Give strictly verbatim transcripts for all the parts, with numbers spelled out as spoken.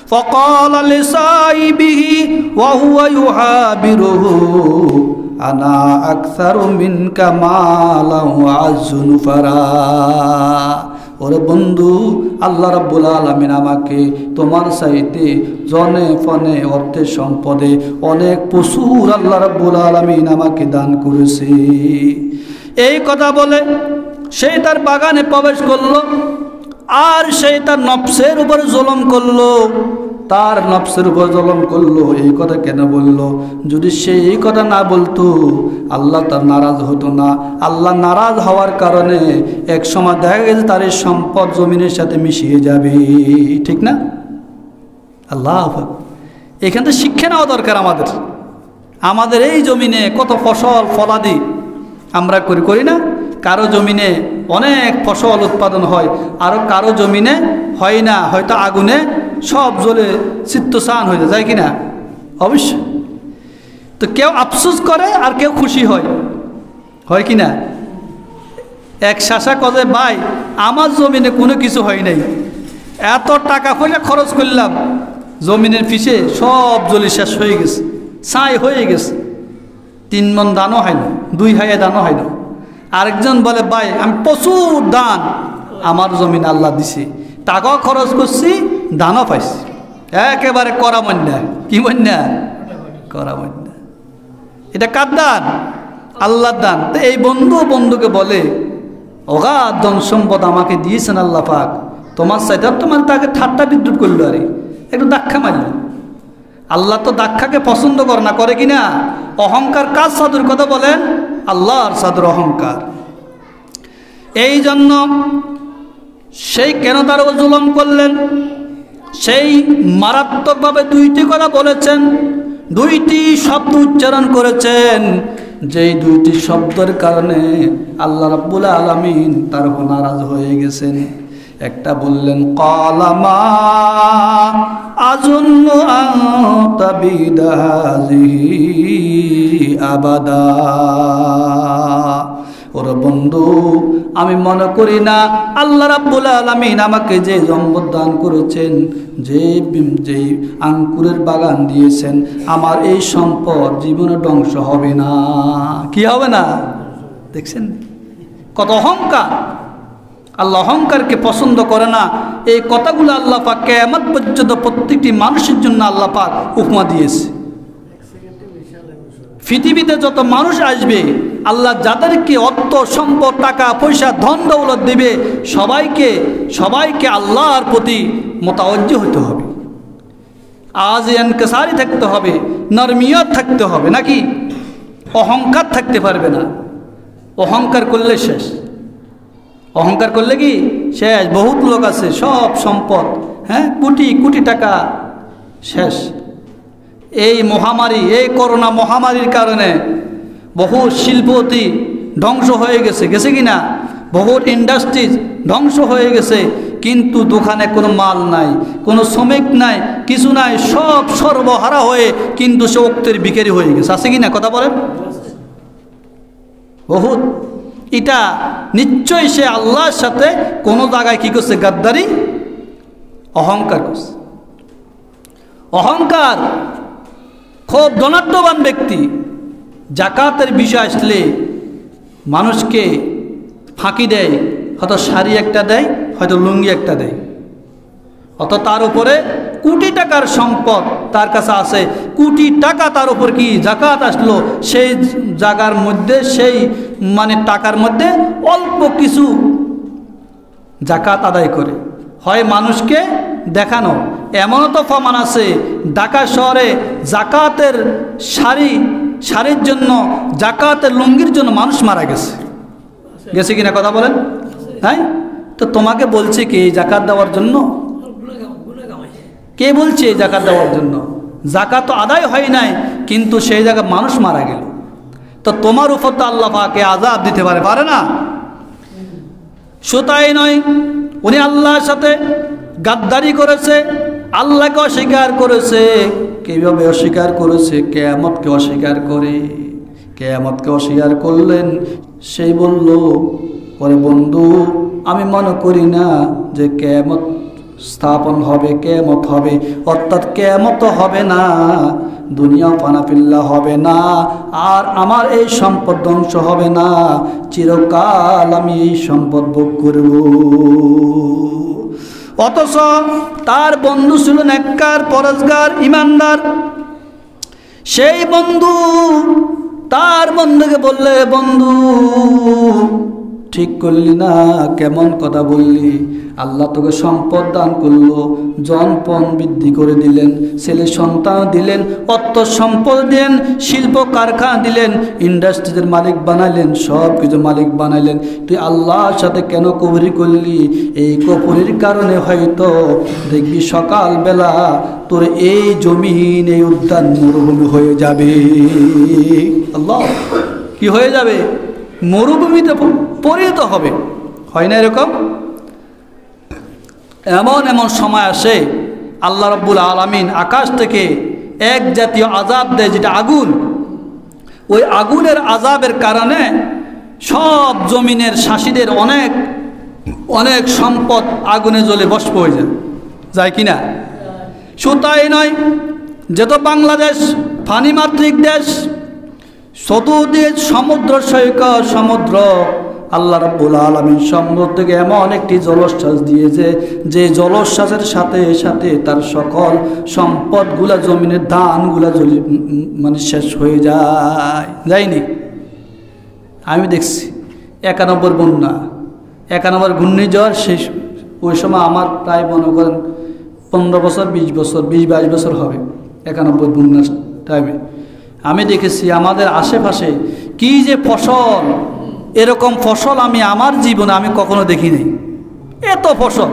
فقال لصاحبه وهو يحابره أنا أكثر منك مالا وأعز نفرا ওরে বন্ধু আল্লাহ রাব্বুল আলামিন আমাকে তোমার চাইতে জনে ফনে অর্থে সম্পদে অনেক প্রচুর আল্লাহ রাব্বুল আলামিন আমাকে দান করেছে। এই কথা বলে সে তার বাগানে প্রবেশ করলো আর সে তার নফসের উপর জুলুম করলো তার নফসের উপর জুলুম করলো। এই কথা কেন বলল? যদি সে এই কথা না বলতো আল্লাহ তার নারাজ হতো না। আল্লাহ নারাজ হওয়ার কারণে এক সময় দেখা গেছে তার এই সম্পদ জমিনের সাথে মিশিয়ে যাবে, ঠিক না? আল্লাহ এখান থেকে শিক্ষা নেওয়া দরকার আমাদের। আমাদের এই জমিনে কত ফসল ফলাদি আমরা করি করি না? কারো জমিনে অনেক ফসল উৎপাদন হয়, আরও কারো জমিনে হয় না, হয়তো আগুনে সব জ্বলে চিত্তসান হয়ে যায় কি না? অবশ্যই। তো কেউ আফসোস করে আর কেউ খুশি হয়, হয় কি না? এক শাসা কজে ভাই আমার জমিনে কোনো কিছু হয় নাই, এত টাকা পয়সা খরচ করলাম, জমিনের পিছে সব জ্বলে শেষ হয়ে গেছে, ছাই হয়ে গেছে, তিন মন দানও হয় না, দুই হাইয়া দানও হয় না। আরেকজন বলে ভাই আমি প্রচুর দান আমার জমিন আল্লাহ দিছি, টাকাও খরচ করছি, দানও পাইছি, একেবারে করা মন্যা। কি মন্যা? করা মন্যা। এটা কার দান? আল্লাহর দান। তো এই বন্ধু বন্ধুকে বলে অগাধ ধন সম্পদ আমাকে দিয়েছেন আল্লাহ পাক, তোমার চাইতে তোমার তাকে ঠাট্টা বিদ্রুপ করলো, আরে একটু দাক্ষা মারল। আল্লাহ তো দাক্ষাকে পছন্দ করে না, করে কিনা? অহংকার কার সাধুর কথা বলেন? আল্লাহর সাধুর অহংকার। এই জন্য সেই কেন তার উপর জুলুম করলেন? সেই মারাত্মকভাবে দুইটি কথা বলেছেন, দুইটি শব্দ উচ্চারণ করেছেন, যেই দুইটি শব্দের কারণে আল্লাহ রাব্বুল আলামিন তার উপর নারাজ হয়ে গেছেন। একটা বললেন কালামা আযুন্নু আন তাবিদা হাযিহি আবাদা, ওরে বন্ধু আমি মনে করি না আল্লাহ রাব্বুল আলামিন আমাকে যে সম্পদ দান করেছেন, যে যে আঙ্কুরের বাগান দিয়েছেন, আমার এই সম্পদ জীবনে ধ্বংস হবে না। কি হবে না? দেখছেন কত অহংকার। আল্লাহ অহংকারকে পছন্দ করে না। এই কথাগুলো আল্লাহ পাক কিয়ামত পর্যন্ত প্রত্যেকটি মানুষের জন্য আল্লাহ পাক উপমা দিয়েছে। পৃথিবীতে যত মানুষ আসবে আল্লাহ যাদেরকে অর্থ সম্পদ টাকা পয়সা ধন দৌলত দেবে, সবাইকে সবাইকে আল্লাহর প্রতি মোতাওয়াজ্জি হতে হবে, আজ ইনকিসারি থাকতে হবে, নরমিয়ত থাকতে হবে, নাকি অহংকার থাকতে পারবে না। অহংকার করলে শেষ, অহংকার করলে কি শেষ? বহুত লোক আছে সব সম্পদ, হ্যাঁ কোটি কোটি টাকা শেষ। এই মহামারী, এই করোনা মহামারীর কারণে বহু শিল্পতি ধ্বংস হয়ে গেছে, গেছে কি না? বহুত ইন্ডাস্ট্রিজ ধ্বংস হয়ে গেছে, কিন্তু দোকানে কোনো মাল নাই, কোনো শ্রমিক নাই, কিছু নাই, সব সর্বহারা হয়ে কিন্তু সে অক্তের বিকারি হয়ে গেছে। আছে কি না? কথা বলেন। বহুত এটা নিশ্চয়ই সে আল্লাহর সাথে কোনো জায়গায় কি করছে? গাদ্দারি, অহংকার করছে। অহংকার খুব ধনাঢ্যবান ব্যক্তি জাকাতের বিষয় আসলে মানুষকে ফাঁকি দেয়, হয়তো শাড়ি একটা দেয়, হয়তো লুঙ্গি একটা দেয়, অত তার উপরে কোটি টাকার সম্পদ তার কাছে আছে, কোটি টাকা তার উপর কি জাকাত আসলো, সেই জায়গার মধ্যে সেই মানে টাকার মধ্যে অল্প কিছু জাকাত আদায় করে, হয় মানুষকে দেখানো। এমনও তো প্রমাণ আছে ঢাকা শহরে জাকাতের শাড়ি শাড়ির জন্য, জাকাতের লুঙ্গির জন্য মানুষ মারা গেছে, গেছে কিনা? কথা বলেন। হ্যাঁ, তো তোমাকে বলছে কে জাকাত দেওয়ার জন্য? কে বলছে জাকাত দেওয়ার জন্য? জাকাত তো আদায় হয় নাই, কিন্তু সেই জায়গায় মানুষ মারা গেল, তো তোমার উপর তো আল্লাহ পাকে আযাব দিতে পারে, পারে না? শুধুই নয়, উনি আল্লাহর সাথে গাদ্দারি করেছে, আল্লাহকে অস্বীকার করেছে। কিভাবে অস্বীকার করেছে? কিয়ামতকে অস্বীকার করে। কিয়ামতকে অস্বীকার করলেন, সেই বলল ওরে বন্ধু আমি মনে করি না যে কিয়ামত স্থাপন হবে, কিয়ামত হবে। অর্থাৎ কিয়ামত হবে না, দুনিয়া ফানাফিল্লা হবে না, আর আমার এই সম্পদ ধ্বংস হবে না, চিরকাল আমি এই সম্পদ ভোগ করব। অথচ তার বন্ধু ছিল নেককার, পরেজগার, ইমানদার। সেই বন্ধু তার বন্ধুকে বললে, বন্ধু ঠিক করলি না, কেমন কথা বললি, আল্লাহ তোকে সম্পদ দান করলো, জনপণ বৃদ্ধি করে দিলেন, ছেলে সন্তান দিলেন, অর্থ সম্পদ দিলেন, শিল্প কারখানা দিলেন, ইন্ডাস্ট্রিজের মালিক বানাইলেন, সব কিছু মালিক বানাইলেন, তুই আল্লাহর সাথে কেন কুফরি করলি? এই কুফরির কারণে হয়তো দেখবি সকালবেলা তোর এই জমিন, এই উদ্যান মরুভূমি হয়ে যাবে। আল্লাহ, কি হয়ে যাবে? মরুভূমিতে পরিণত হবে। হয় না এরকম? এমন এমন সময় আসে আল্লাহ রাব্বুল আলামিন আকাশ থেকে এক জাতীয় আযাব দেয়, যেটা আগুন। ওই আগুনের আযাবের কারণে সব জমিনের শাসীদের অনেক অনেক সম্পদ আগুনে জ্বলে ভস্ম হয়ে যায়, যায় কি না? শুধু তাই নয়, যেহেতু বাংলাদেশ পানিমাতৃক দেশ, চতুর্দিকে সমুদ্র সৈকত, সমুদ্র, আল্লাহ রাব্বুল আলামিন সমুদ্র থেকে এমন একটি জলোচ্ছ্বাস দিয়েছে, যে জলোচ্ছ্বাসের সাথে সাথে তার সকল সম্পদগুলা, জমিনের ধানগুলা জ্বলি মানে শেষ হয়ে যায়। যায়নি? আমি দেখছি একানব্বই বন্যা, একানব্বই ঘূর্ণিঝড়, শেষ ওই সময় আমার প্রায় মনে করেন পনেরো বছর, বিশ বছর, বিশ বাইশ বছর হবে একানব্বই বন্যার টাইমে। আমি দেখেছি আমাদের আশেপাশে কি যে ফসল, এরকম ফসল আমি আমার জীবনে আমি কখনো দেখিনি। এত ফসল,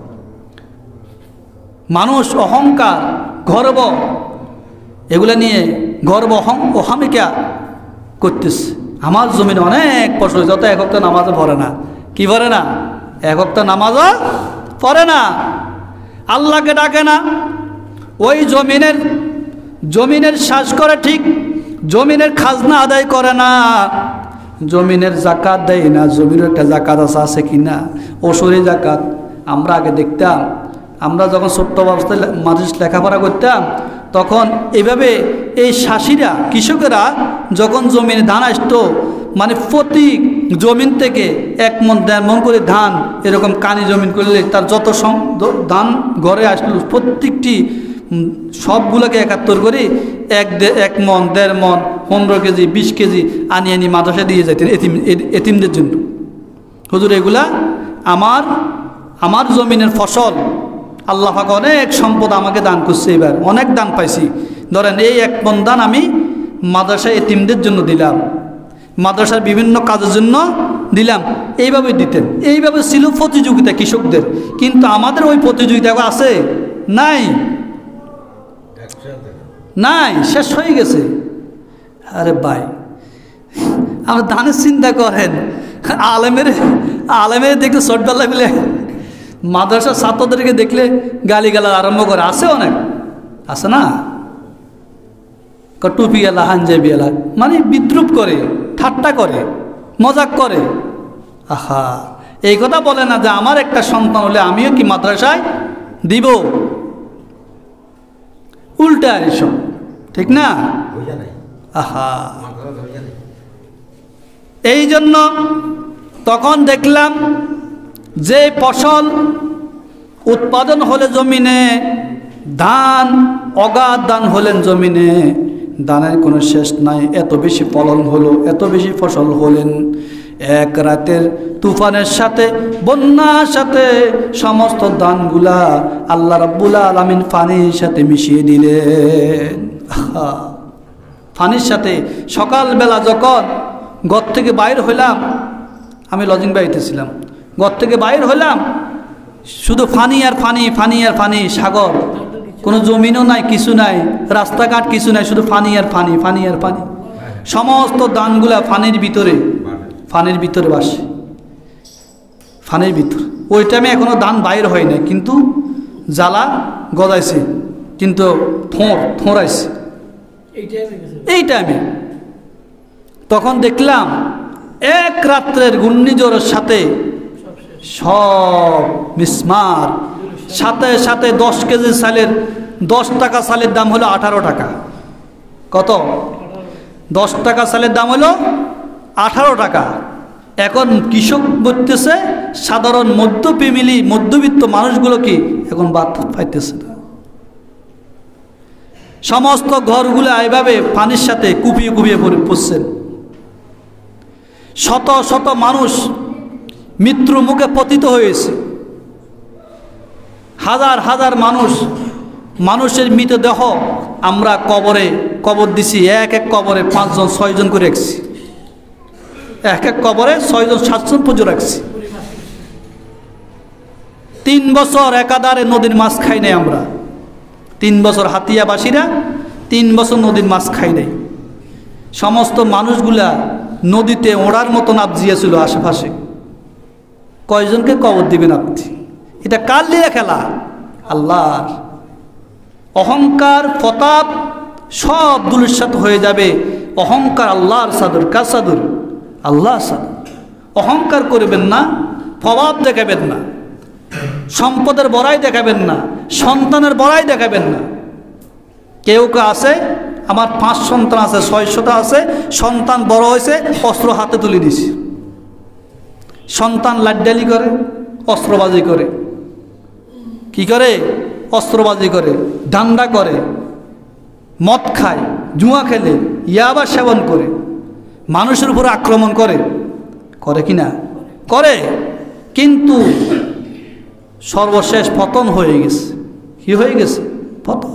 মানুষ অহংকার, গর্ব, এগুলো নিয়ে গর্ব অহমিকা করতেছে। আমার জমিনে অনেক ফসল, যত এক একটা নামাজও পড়ে না। কি পড়ে না? এক একটা নামাজও পড়ে না, আল্লাহকে ডাকে না। ওই জমিনের জমিনের শ্বাস করে ঠিক, জমিনের খাজনা আদায় করে না, জমিনের জাকাত দেয় না। জমির একটা জাকাত আছে, আছে কি না? ওসরি জাকাত। আমরা আগে দেখতাম, আমরা যখন ছোট্ট অবস্থায় মানুষ লেখাপড়া করতাম, তখন এইভাবে এই চাষিরা, কৃষকেরা যখন জমিনে ধান আসতো, মানে প্রতি জমিন থেকে এক মন দেড় মন করে ধান, এরকম কানি জমিন করলে তার যত ধান ঘরে আসলো, প্রত্যেকটি সবগুলোকে একাত্তর করে এক এক মন, দেড় মন, পনেরো কেজি, বিশ কেজি আনি আনি মাদ্রাসা দিয়ে যেতেন এতিম এতিমদের জন্য। হুজুর, এগুলা আমার আমার জমিনের ফসল, আল্লাহ পাক অনেক সম্পদ আমাকে দান করছে, এবার অনেক দান পাইছি। ধরেন এই এক মন দান আমি মাদ্রাসা এতিমদের জন্য দিলাম, মাদ্রাসার বিভিন্ন কাজের জন্য দিলাম, এইভাবে দিতেন। এইভাবে ছিল প্রতিযোগিতা কৃষকদের। কিন্তু আমাদের ওই প্রতিযোগিতা আছে? নাই, নাই, শেষ হয়ে গেছে। আরে ভাই, আমরা ধানের চিন্তা করেন, আলেমের আলেমের দেখলে ছোটবেলা মিলে মাদ্রাসার ছাত্রদেরকে দেখলে গালিগালা আরম্ভ করে, আছে অনেক, আছে না? টুপি এলা, হাঞ্জাবি এলা, মানে বিদ্রুপ করে, ঠাট্টা করে, মজাক করে। আহা, এই কথা বলে না যে আমার একটা সন্তান হলে আমিও কি মাদ্রাসায় দিব? উল্টা এসব, ঠিক না? আহা, এই জন্য তখন দেখলাম যে ফসল উৎপাদন হলে জমিনে, ধান অগাধ ধান হলেন জমিনে, ধানের কোনো শেষ নাই, এত বেশি ফলন হলো, এত বেশি ফসল হলেন। এক রাতের তুফানের সাথে, বন্যার সাথে সমস্ত ধানগুলা আল্লাহ রাব্বুল আলামিন পানির সাথে মিশিয়ে দিলেন। পানির সাথে সকালবেলা যখন ঘর থেকে বাইর হইলাম, আমি লজিং বাড়িতে ছিলাম, ঘর থেকে বাইর হইলাম, শুধু ফানি আর ফানি, ফানি আর ফানি, সাগর, কোনো জমিনও নাই, কিছু নাই, রাস্তাঘাট কিছু নাই, শুধু ফানি আর ফানি, ফানি আর ফানি। সমস্ত ধানগুলা ফানির ভিতরে, ফানির ভিতরে বাসে, ফানির ভিতর। ওই টাইমে এখনো ধান বাইর হয় না, কিন্তু জ্বালা গজাইছে, কিন্তু থোঁর থোঁড়াইছে এই টাইমে। তখন দেখলাম এক রাত্রের ঘূর্ণিঝড়ের সাথে সব মিসমার, সাথে সাথে দশ কেজি চালের দশ টাকা চালের দাম হলো আঠারো টাকা। কত? দশ টাকা চালের দাম হলো আঠারো টাকা। এখন কৃষক বলতেছে সাধারণ মধ্য ফ্যামিলি মধ্যবিত্ত মানুষগুলো কি এখন ভাত পাইতেছে না। সমস্ত ঘরগুলো এইভাবে পানির সাথে কুপিয়ে কুপিয়ে পড়ছেন। শত শত মানুষ মৃত্যু মুখে পতিত হয়েছে। হাজার হাজার মানুষ মানুষের মৃতদেহ আমরা কবরে কবর দিছি, এক এক কবরে পাঁচজন ছয়জন করে রাখছি, এক এক কবরে ছয়জন সাতজন পুজো রাখছি। তিন বছর একাধারে নদীর মাছ খাই নাই আমরা, তিন বছর হাতিয়াবাসীরা তিন বছর নদীর মাছ খাই নাই। সমস্ত মানুষগুলা নদীতে ওড়ার মতন আবজিয়েছিল আশেপাশে। কয়জনকে কবর দিবেন আপনি? এটা কার লিয়ে খেলা? আল্লাহর। অহংকার প্রতাপ সব দুলিশাত হয়ে যাবে। অহংকার আল্লাহর চাদর। কার চাদর? আল্লাহর চাদর। অহংকার করবেন না, প্রভাব দেখাবেন না, সম্পদের বড়াই দেখাবেন না, সন্তানের বড়াই দেখাবেন না। কেউ কেউ আছে আমার পাঁচ সন্তান আছে, ছয়শটা আছে, সন্তান বড় হয়েছে অস্ত্র হাতে তুলে দিছে। সন্তান লাড্ডালি করে, অস্ত্রবাজি করে। কি করে? অস্ত্রবাজি করে, ডান্ডা করে, মদ খায়, জুয়া খেলে, ইয়াবা সেবন করে, মানুষের উপর আক্রমণ করে। করে কি না? করে। কিন্তু সর্বশেষ পতন হয়ে গেছে। কি হয়ে গেছে? পতন।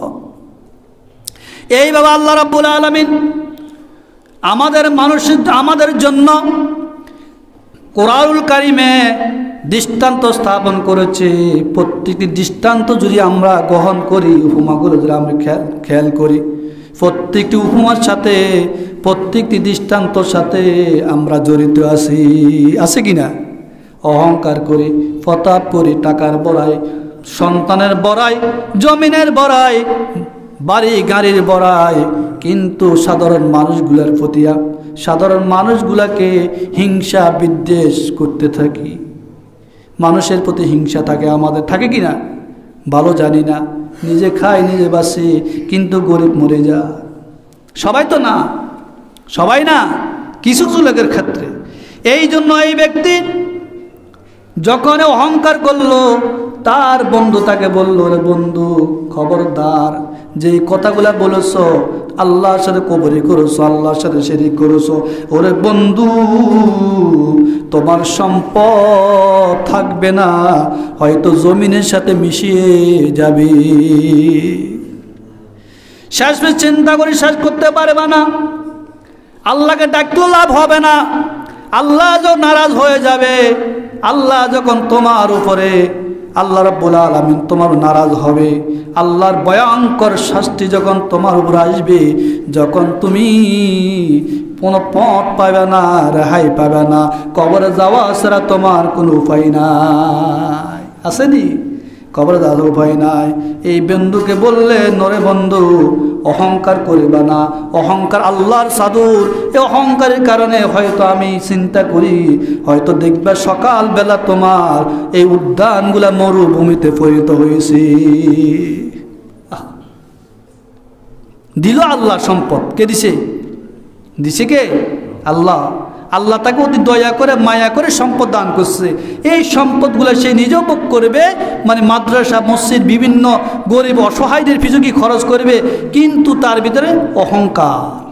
এইভাবে আল্লাহ রাব্বুল আলামিন আমাদের মানুষের আমাদের জন্য কোরআনুল কারিমে দৃষ্টান্ত স্থাপন করেছে। প্রত্যেকটি দৃষ্টান্ত যদি আমরা গ্রহণ করি, উপমাগুলো যদি আমরা খেয়াল খেয়াল করি, প্রত্যেকটি উপমার সাথে প্রত্যেকটি দৃষ্টান্তর সাথে আমরা জড়িত আছি। আছে কি না? অহংকার করি, প্রতাপ করি, টাকার বড়াই, সন্তানের বড়াই, জমিনের বড়াই, বাড়ি গাড়ির বড়াই, কিন্তু সাধারণ মানুষগুলার প্রতি সাধারণ মানুষগুলাকে হিংসা বিদ্বেষ করতে থাকি। মানুষের প্রতি হিংসা থাকে আমাদের, থাকে কি না? ভালো জানি না, নিজে খাই নিজে বাসি, কিন্তু গরিব মরে যায়। সবাই তো না, সবাই না, কিছু কিছু লোকের ক্ষেত্রে। এই জন্য এই ব্যক্তি যখন অহংকার করলো, তার বন্ধু তাকে বলল, রে বন্ধু খবরদার, যে কথাগুলা বলেছ আল্লাহর সাথে কবরি করেছো, আল্লাহর সাথে শিরিক করেছো, ওরে বন্ধু তোমার সম্পদ থাকবে না, হয়তো জমিনের সাথে মিশিয়ে যাবে। শেষ চিন্তা করে শেষ করতে পারবে না। আল্লাহকে ডাকলেও লাভ হবে না। আল্লাহ যখন নারাজ হয়ে যাবে, আল্লাহ যখন তোমার উপরে, আল্লাহ রাব্বুল আলামিন তোমার নারাজ হবে, আল্লাহর ভয়ঙ্কর শাস্তি যখন তোমার উপর আসবে, যখন তুমি কোনো পথ পাবে না, রেহাই পাবে না, কবরে যাওয়া ছাড়া তোমার কোনো উপায় নাই। আসেনি? কবরে যাওয়ার উপায় নাই। এই বন্ধুকে বললে, নরে বন্ধু অহংকার করিবা না, অহংকার আল্লাহর চাদর। এই অহংকারের কারণে হয়তো আমি চিন্তা করি, হয়তো দেখবে সকালবেলা তোমার এই উদ্যানগুলা মরুভূমিতে পরিণত হয়েছে। দিল আল্লাহ সম্পদ। কে দিছে? দিছে কে? আল্লাহ। আল্লাহ তাকে অতি দয়া করে মায়া করে সম্পদ দান করছে। এই সম্পদগুলো সে নিজেও ভোগ করবে, মানে মাদ্রাসা মসজিদ বিভিন্ন গরিব অসহায়দের পিছু কি খরচ করবে, কিন্তু তার ভিতরে অহংকার।